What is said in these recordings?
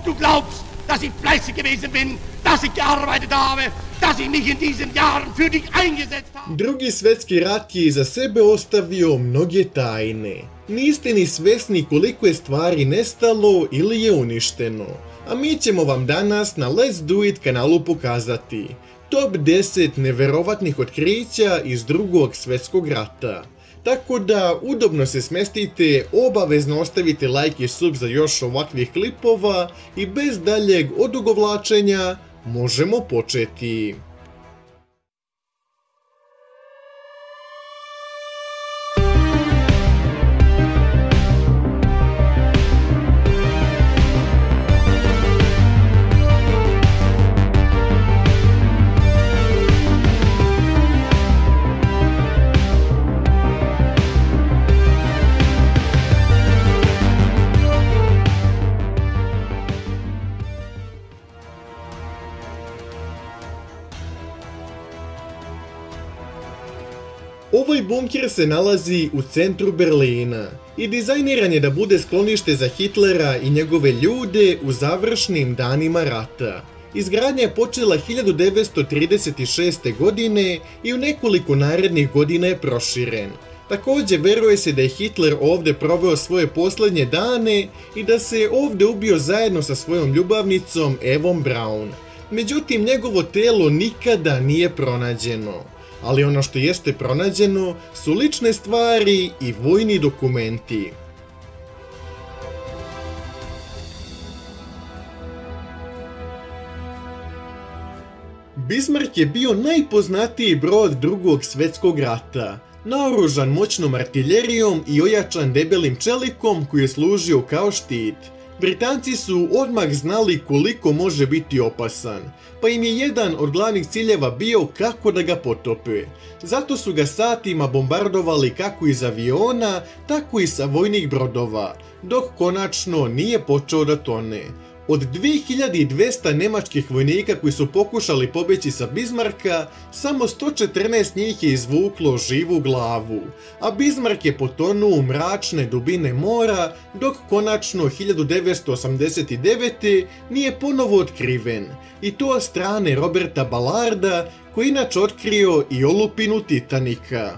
Du glaubst, dass ich fleißig gewesen bin, dass ich gearbeitet habe, dass ich mich in diesen Jahren für dich eingesetzt habe. Drugi svjetski rat je iza sebe ostavio mnoge tajne. Niste ni svesni koliko je stvari nestalo ili je uništeno. A mi ćemo vam danas na Let's Do It kanalu pokazati top 10 neverovatnih otkrića iz drugog svjetskog rata. Tako da udobno se smestite, obavezno ostavite like i sub za još ovakvih klipova i bez daljeg odugovlačenja možemo početi. Ovaj bunker se nalazi u centru Berlina i dizajniran je da bude sklonište za Hitlera i njegove ljude u završnim danima rata. Izgradnja je počela 1936. godine i u nekoliko narednih godina je proširen. Također veruje se da je Hitler ovdje proveo svoje posljednje dane i da se je ovdje ubio zajedno sa svojom ljubavnicom Evom Braun. Međutim, njegovo telo nikada nije pronađeno. Ali ono što jeste pronađeno su lične stvari i vojni dokumenti. Bismarck je bio najpoznatiji brod drugog svjetskog rata, naoružan moćnom artiljerijom i ojačan debelim čelikom koji je služio kao štit. Britanci su odmah znali koliko može biti opasan, pa im je jedan od glavnih ciljeva bio kako da ga potope. Zato su ga satima bombardovali kako iz aviona, tako i sa vojnih brodova, dok konačno nije počeo da tone. Od 2200 nemačkih vojnika koji su pokušali pobjeći sa Bismarcka, samo 114 njih je izvuklo živu glavu, a Bismarck je potonuo u mračne dubine mora, dok konačno 1989. nije ponovo otkriven, i to od strane Roberta Ballarda, koji inače otkrio i olupinu Titanika.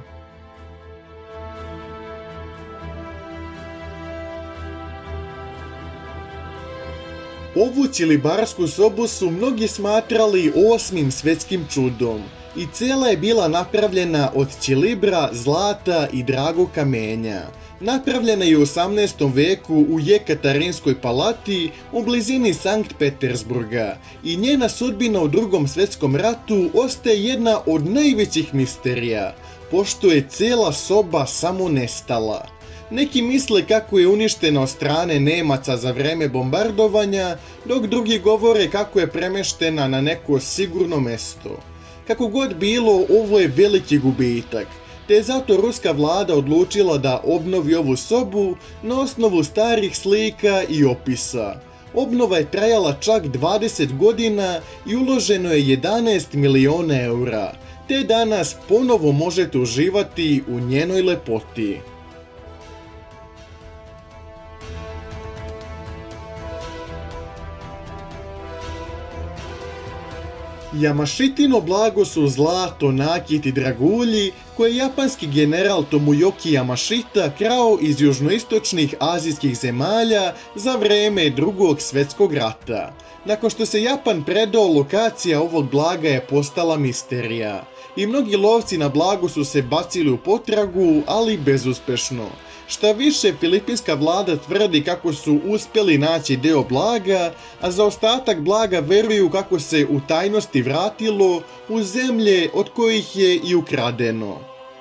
Ovu ćilibarsku sobu su mnogi smatrali 8. svjetskim čudom i cijela je bila napravljena od ćilibra, zlata i dragog kamenja. Napravljena je u 18. veku u Jekatarinskoj palati u blizini Sankt Petersburga i njena sudbina u drugom svjetskom ratu ostaje jedna od najvećih misterija, pošto je cijela soba samo nestala. Neki misle kako je uništena od strane Nemaca za vreme bombardovanja, dok drugi govore kako je premeštena na neko sigurno mesto. Kako god bilo, ovo je veliki gubitak, te je zato ruska vlada odlučila da obnovi ovu sobu na osnovu starih slika i opisa. Obnova je trajala čak 20 godina i uloženo je 11 miliona eura, te danas ponovo možete uživati u njenoj lepoti. Yamashitino blago su zlato, nakit i dragulji koje je japanski general Tomoyoki Yamashita krao iz južnoistočnih azijskih zemalja za vreme drugog svjetskog rata. Nakon što se Japan predao, lokacija ovog blaga je postala misterija i mnogi lovci na blagu su se bacili u potragu, ali bezuspešno. Šta više, filipinska vlada tvrdi kako su uspjeli naći deo blaga, a za ostatak blaga veruju kako se u tajnosti vratilo u zemlje od kojih je i ukradeno.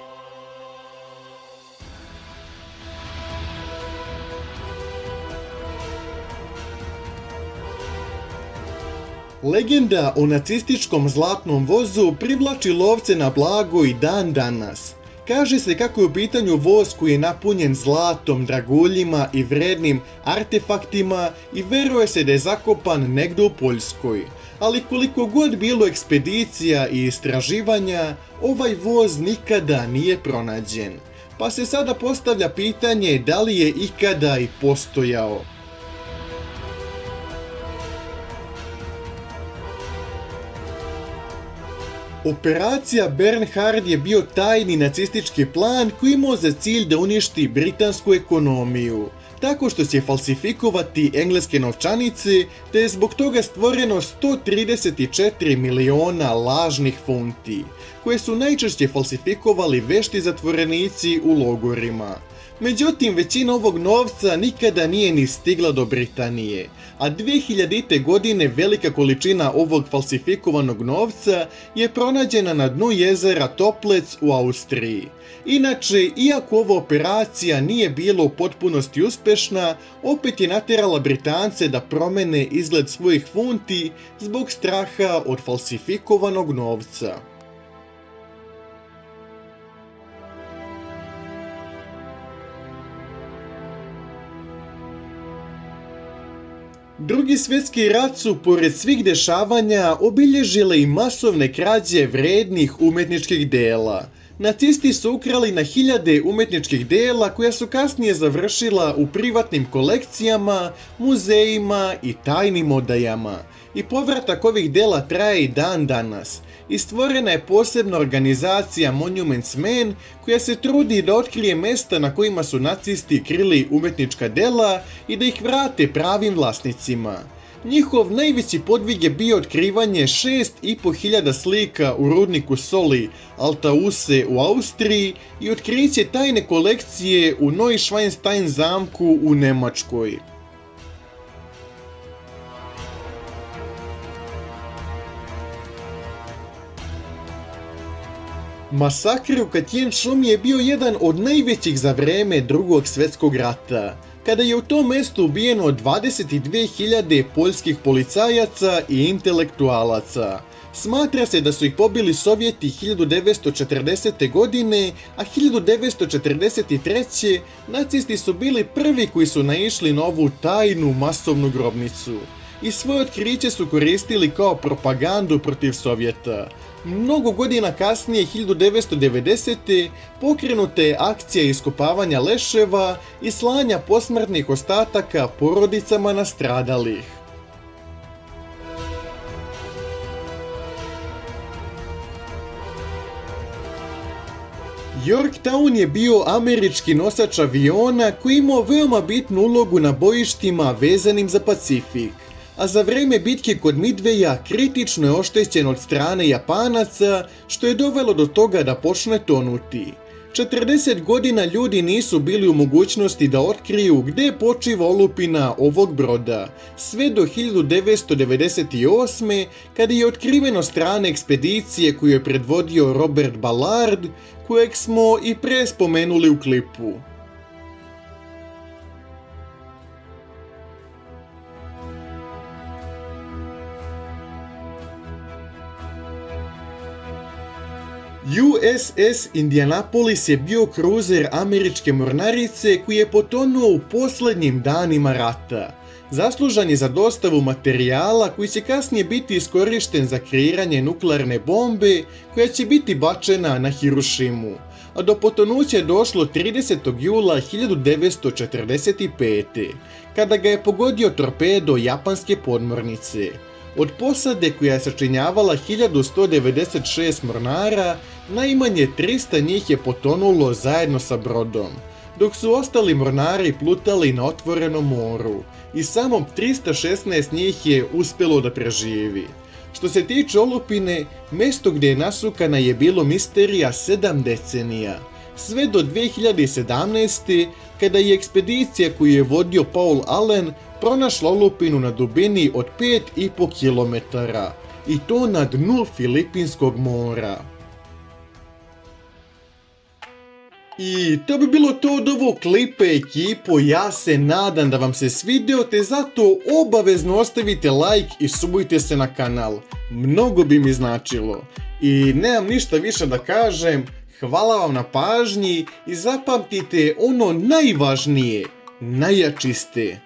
Legenda o nacističkom zlatnom vozu privlači lovce na blago i dan danas. Kaže se kako je u pitanju voz koji je napunjen zlatom, draguljima i vrednim artefaktima i veruje se da je zakopan negdje u Poljskoj. Ali koliko god bilo ekspedicija i istraživanja, ovaj voz nikada nije pronađen. Pa se sada postavlja pitanje da li je ikada i postojao. Operacija Bernhard je bio tajni nacistički plan koji imao za cilj da uništi britansku ekonomiju, tako što će falsifikovati engleske novčanice, te je zbog toga stvoreno 134 miliona lažnih funti, koje su najčešće falsifikovali vešti zatvorenici u logorima. Međutim, većina ovog novca nikada nije ni stigla do Britanije, a 2000. godine velika količina ovog falsifikovanog novca je pronađena na dnu jezera Toplec u Austriji. Inače, iako ova operacija nije bila u potpunosti uspešna, opet je natjerala Britance da promene izgled svojih funti zbog straha od falsifikovanog novca. Drugi svjetski rat su, pored svih dešavanja, obilježile i masovne krađe vrednih umetničkih dela. Nacisti su ukrali na hiljade umetničkih dela koja su kasnije završila u privatnim kolekcijama, muzejima i tajnim odajama. I povratak ovih dela traje i dan danas. I stvorena je posebna organizacija Monuments Men koja se trudi da otkrije mesta na kojima su nacisti krili umetnička dela i da ih vrate pravim vlasnicima. Njihov najveći podvig je bio otkrivanje 6500 slika u rudniku soli Altausse u Austriji i otkriće tajne kolekcije u Neuschwanstein zamku u Njemačkoj. Masakr u Katjen šumi je bio jedan od najvećih za vreme Drugog svjetskog rata, kada je u tom mestu ubijeno 22.000 poljskih policajaca i intelektualaca. Smatra se da su ih pobili Sovjeti 1940. godine, a 1943. nacisti su bili prvi koji su naišli na ovu tajnu masovnu grobnicu. I svoje otkriće su koristili kao propagandu protiv Sovjeta. Mnogo godina kasnije, 1990. pokrenuta je akcija iskopavanja leševa i slanja posmrtnih ostataka porodicama nastradalih. Yorktown je bio američki nosač aviona koji imao veoma bitnu ulogu na bojištima vezanim za Pacifik, a za vreme bitke kod Midwaya kritično je oštećen od strane Japanaca, što je dovelo do toga da počne tonuti. 40 godina ljudi nisu bili u mogućnosti da otkriju gde počiva olupina ovog broda, sve do 1998. kada je otkriveno strane ekspedicije koju je predvodio Robert Ballard, kojeg smo i pre spomenuli u klipu. USS Indianapolis je bio kruzer američke mornarice koji je potonuo u posljednjim danima rata. Zaslužan je za dostavu materijala koji će kasnije biti iskorišten za kreiranje nuklearne bombe koja će biti bačena na Hirošimu. A do potonuća je došlo 30. jula 1945. kada ga je pogodio torpedo japanske podmornice. Od posade koja je sačinjavala 1196 mornara, najmanje 300 njih je potonulo zajedno sa brodom, dok su ostali mornari plutali na otvorenom moru i samo 316 njih je uspjelo da preživi. Što se tiče olupine, mesto gdje je nasukana je bilo misterija 7 decenija, sve do 2017. kada je ekspedicija koju je vodio Paul Allen pronašla olupinu na dubini od 5,5 km, i to na dnu Filipinskog mora. I to bi bilo to od ovog klipa, ekipo. Ja se nadam da vam se svideo, te zato obavezno ostavite like i subujte se na kanal. Mnogo bi mi značilo. I nemam ništa više da kažem. Hvala vam na pažnji i zapamtite ono najvažnije. Najjači ste.